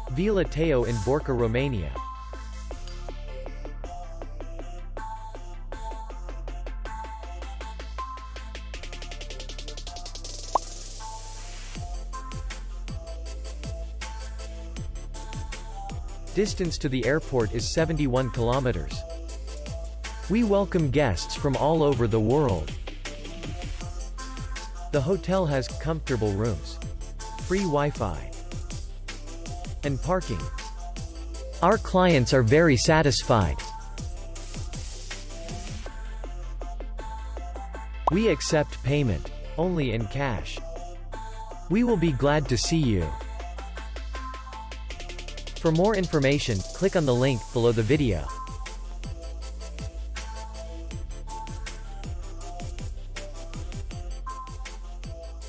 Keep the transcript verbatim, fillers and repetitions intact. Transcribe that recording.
Vila Teo in Borca, Romania. Distance to the airport is seventy-one kilometers. We welcome guests from all over the world. The hotel has comfortable rooms, free Wi-Fi, and parking. Our clients are very satisfied. We accept payment only in cash. We will be glad to see you. For more information, click on the link below the video.